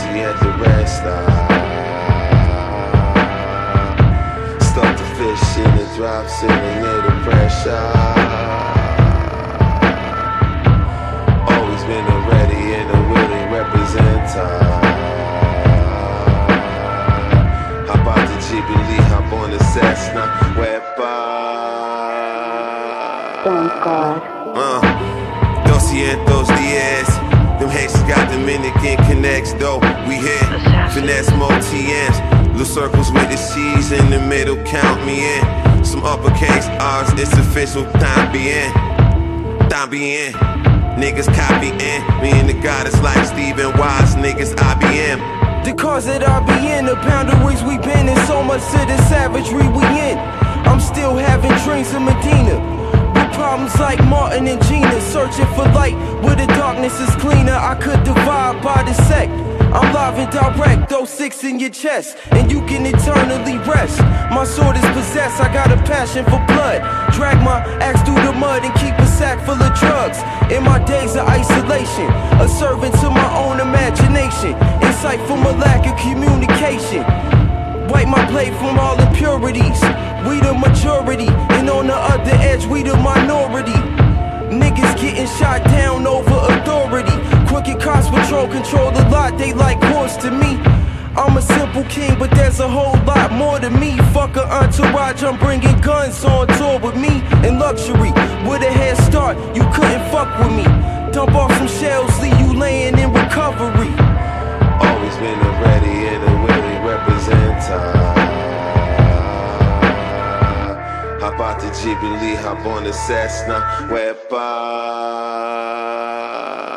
Gucci at the rest stop. Start to fish in the drop, sitting near the pressure. Always been a ready and a willing representer. Hop out the Jubilee, hop on the Cessna, Wepa. 200 días. Them Haitians got Dominican connects, though. We hit finesse more TMs. Little circles with the C's in the middle, count me in. Some uppercase R's, it's official, time bien. Niggas copying me and the goddess like Stephen Wise, niggas IBM. The cars that I be in, the boundaries we been in, so much to the savagery we in. I'm still having dreams of Medina, with problems like Martin and Gina, searching for light where the darkness is cleaner. I could divide by the sect. I'm live and direct, throw 6 in your chest, and you can eternally rest. My sword is possessed, I got a passion for blood. Drag my axe through the mud and keep a sack full of drugs. In my days of isolation, a servant to my own imagination. Insight from a lack of communication. Wipe my blade from all impurities. We the majority, and on the other edge we the minority. Niggas getting shot down over authority. Crooked cops control the lot, they like horse to me. I'm a simple king, but there's a whole lot more to me. Fuck a entourage, I'm bringing guns on tour with me. In luxury, with a head start, you couldn't fuck with me. Dump off some shells, leave you laying in recovery. Always been a ready and a willing representer. Hop out the Jubilee, hop on the Cessna, Wepa.